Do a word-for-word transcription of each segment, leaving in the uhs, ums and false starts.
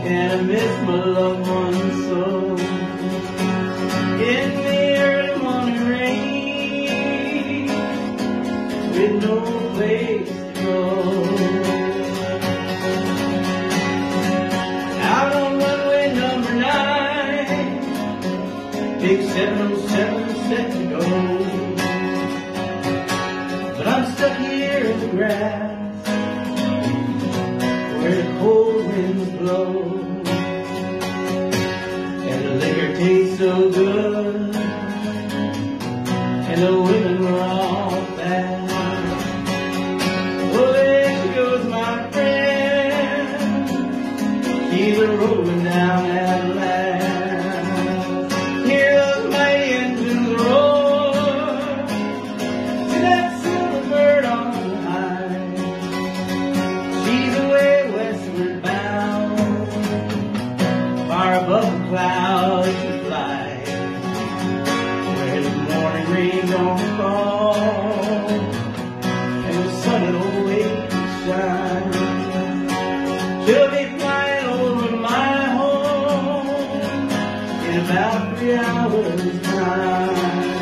and I miss my loved ones so. In the early morning rain, with no place to go. Out on runway number nine, big seven oh seven set to go. But I'm stuck here in the grass, where the cold winds blow, and the liquor tastes so good, and the women were all fast. Well, there she goes, my friend, she's a rolling down at last. Hear those mighty engines roar, see that silver bird on high. She's away westward bound, far above the clouds she flies, where the morning rain don't fall, and the sun will always shine. She'll be flying over my home in about three hours' time.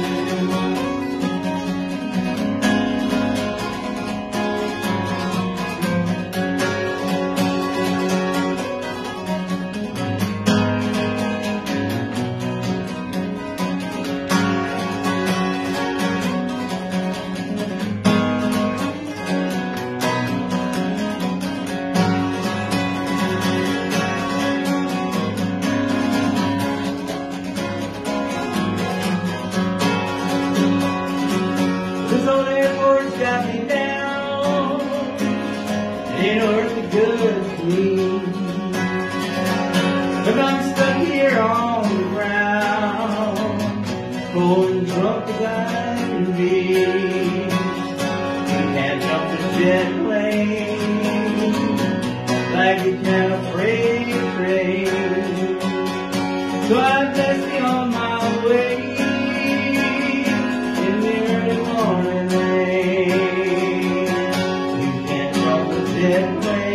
This old airport's got me down, it ain't earthly good to me, but I'm stuck here on the ground, cold and drunk as I can be. You can't jump the jet plane like you can a freight train, so I'm just on my way. Morning rain, you can't drop a jet plane.